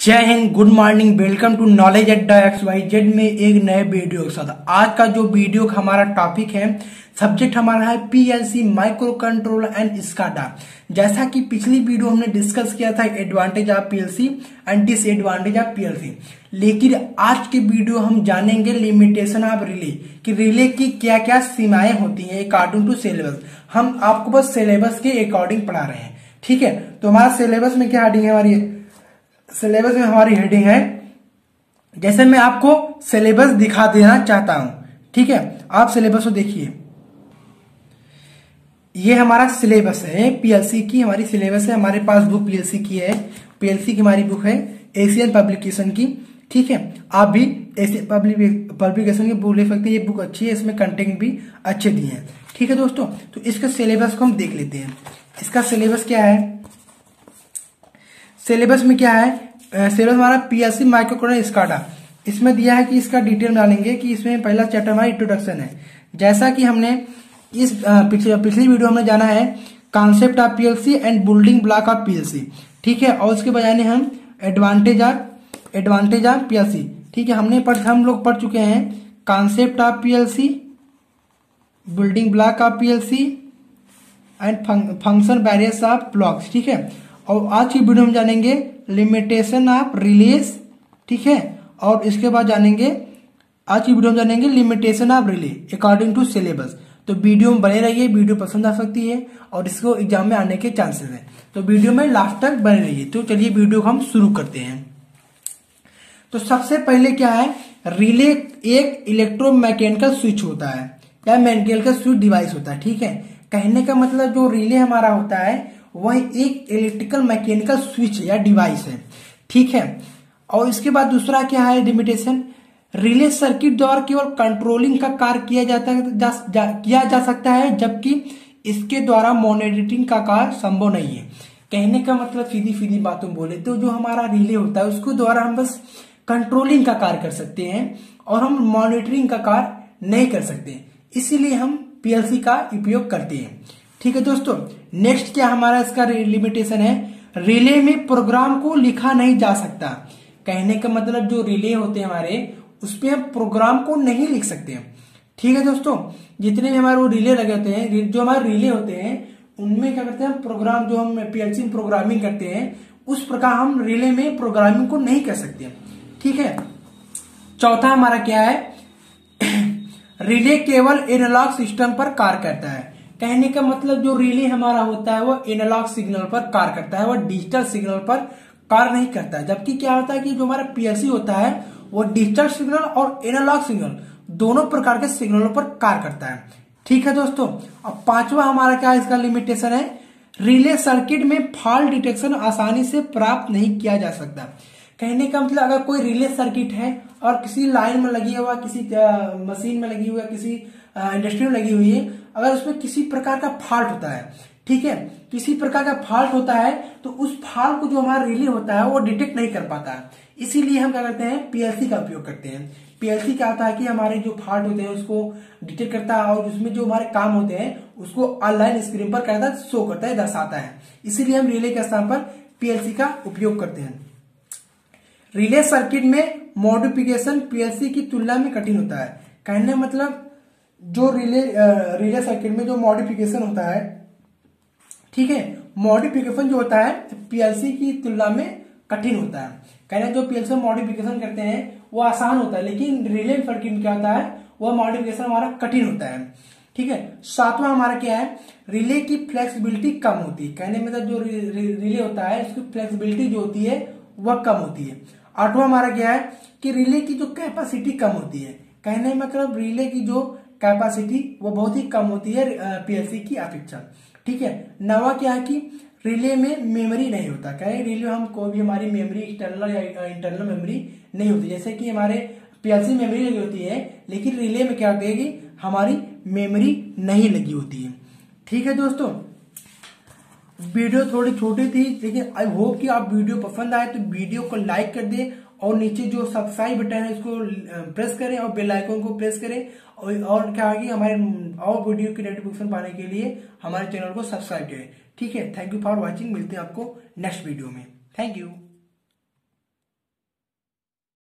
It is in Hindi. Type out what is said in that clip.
जय हिंद, good morning, welcome to knowledge Adda XYZ में एक नए वीडियो के साथ। आज का जो वीडियो का हमारा टॉपिक है, सब्जेक्ट हमारा है PLC micro controller and SCADA. जैसा कि पिछली वीडियो हमने डिस्कस किया था advantage of PLC and disadvantage of PLC, लेकिन आज के वीडियो हम जानेंगे लिमिटेशन ऑफ रिले कि रिले की क्या क्या सीमाएं होती हैं अकॉर्डिंग टू सिलेबस। हम आपको बस सिलेबस के अकॉर्डिंग पढ़ा रहे हैं, ठीक है। तो हमारा सिलेबस में क्या हेडिंग है, हमारी सिलेबस में हमारी हेडिंग है, जैसे मैं आपको सिलेबस दिखा देना चाहता हूं, ठीक है। आप सिलेबस को देखिए, ये हमारा सिलेबस है PLC की, हमारी सिलेबस है। हमारे पास बुक PLC की है, PLC की हमारी बुक है एशियन पब्लिकेशन की, ठीक है। आप भी एशियन पब्लिकेशन की बुक ले सकते हैं, ये बुक अच्छी है, इसमें कंटेंट भी अच्छे दिए हैं, ठीक है दोस्तों। तो इसका सिलेबस को हम देख लेते हैं। इसका सिलेबस क्या है, सिलेबस में क्या है, सिलेबस हमारा PLC माइक्रो कंट्रोलर स्काडा, इसमें दिया है कि इसका डिटेल में डालेंगे कि इसमें पहला चैप्टर हमारा इंट्रोडक्शन है। जैसा कि हमने इस पिछली वीडियो में जाना है concept of PLC and building block of PLC, ठीक है। और उसके बजाय हम एडवांटेज ऑफ PLC, ठीक है। हम लोग पढ़ चुके हैं concept of PLC, building block of PLC and function various of blocks, ठीक है। और आज की वीडियो में जानेंगे लिमिटेशन ऑफ रिलेज, ठीक है। और इसके बाद जानेंगे, आज की वीडियो में जानेंगे limitation of relay according to syllabus. तो वीडियो में बने रहिए, वीडियो पसंद आ सकती है और इसको एग्जाम में आने के चांसेस हैं, तो वीडियो में लास्ट तक बने रहिए। तो चलिए वीडियो को हम शुरू करते हैं। तो सबसे पहले क्या है, रिले एक इलेक्ट्रोमैकेनिकल स्विच होता है या मैकेनिकल स्विच डिवाइस होता है, ठीक है। कहने का मतलब जो रिले हमारा होता है वह एक इलेक्ट्रिकल मैकेनिकल स्विच या डिवाइस है, ठीक है। और इसके बाद दूसरा क्या है लिमिटेशन, रिले सर्किट द्वारा केवल कंट्रोलिंग का कार्य किया जा सकता है, जबकि इसके द्वारा मॉनिटरिंग का कार्य संभव नहीं है। कहने का मतलब सीधी बातों बोले तो जो हमारा रिले होता है उसके द्वारा हम बस कंट्रोलिंग का कार्य कर सकते हैं और हम मॉनिटरिंग का कार्य नहीं कर सकते, इसीलिए हम PLC का उपयोग करते हैं, ठीक है दोस्तों। नेक्स्ट क्या हमारा इसका लिमिटेशन है, रिले में प्रोग्राम को लिखा नहीं जा सकता। कहने का मतलब जो रिले होते हैं हमारे, उसपे हम प्रोग्राम को नहीं लिख सकते हैं, ठीक है दोस्तों। जितने भी हमारे वो रिले लगे होते हैं, जो हमारे रिले होते हैं उनमें क्या करते हैं, प्रोग्राम जो हम PLC में प्रोग्रामिंग करते हैं उस प्रकार हम रिले में प्रोग्रामिंग को नहीं कर सकते, ठीक है। चौथा हमारा क्या है, रिले केवल एनालॉग सिस्टम पर कार्य करता है। कहने का मतलब जो रिले हमारा होता है वो एनालॉग सिग्नल पर कार्य करता है, वो डिजिटल सिग्नल पर कार्य नहीं करता है। जबकि क्या होता है कि जो हमारा PLC होता है वो डिजिटल सिग्नल और एनालॉग सिग्नल दोनों प्रकार के सिग्नलों पर कार्य करता है, ठीक है दोस्तों। अब पांचवा हमारा क्या इसका लिमिटेशन है, रिले सर्किट में फॉल्ट डिटेक्शन आसानी से प्राप्त नहीं किया जा सकता। कहने का मतलब अगर कोई रिले सर्किट है और किसी लाइन में लगी हुआ, किसी मशीन में लगी हुई है, किसी इंडस्ट्री में लगी हुई है, अगर उसमें किसी प्रकार का फॉल्ट होता है, ठीक है, किसी प्रकार का फॉल्ट होता है तो उस फॉल्ट को जो हमारा रिले होता है वो डिटेक्ट नहीं कर पाता है, इसीलिए हम क्या करते हैं PLC का उपयोग करते हैं। PLC क्या होता है कि हमारे जो फॉल्ट होते हैं उसको डिटेक्ट करता है और उसमें जो हमारे काम होते हैं उसको ऑनलाइन स्क्रीन पर क्या करता है, शो करता है, दर्शाता है, इसीलिए हम रिले के स्थान पर PLC का उपयोग करते हैं। रिले सर्किट में मॉडिफिकेशन PLC की तुलना में कठिन होता है। कहने मतलब जो रिले सर्किट में जो मॉडिफिकेशन होता है, ठीक है, मॉडिफिकेशन जो होता है PLC की तुलना में कठिन होता है। कहना जो PLC में मॉडिफिकेशन करते हैं वो आसान होता है, लेकिन रिले सर्किट में क्या होता है वह मॉडिफिकेशन हमारा कठिन होता है, ठीक है। सातवां हमारा क्या है, रिले की फ्लेक्सिबिलिटी कम होती है। कहने मतलब जो रिले होता है उसकी फ्लेक्सिबिलिटी जो होती है वह कम होती है। आठवां हमारा क्या है कि रिले की जो कैपेसिटी कम होती है। कहने मतलब रिले की जो कैपेसिटी वो बहुत ही कम होती है PLC की अपेक्षा, ठीक है। नवा क्या है कि रिले में मेमोरी नहीं होता। कहें रिले हम कोई भी हमारी मेमोरी एक्सटर्नल या इंटरनल मेमोरी नहीं होती, जैसे कि हमारे PLC मेमोरी लगी होती है, लेकिन रिले में क्या होती है कि हमारी मेमोरी नहीं लगी होती है, ठीक है दोस्तों। वीडियो थोड़ी छोटी थी, लेकिन आई होप कि आप वीडियो पसंद आए तो वीडियो को लाइक कर दें और नीचे जो सब्सक्राइब बटन है उसको प्रेस करें और बेल आइकन को प्रेस करें। और क्या है कि हमारे और वीडियो की नोटिफिकेशन पाने के लिए हमारे चैनल को सब्सक्राइब करें, ठीक है। थैंक यू फॉर वॉचिंग, मिलते हैं आपको नेक्स्ट वीडियो में, थैंक यू।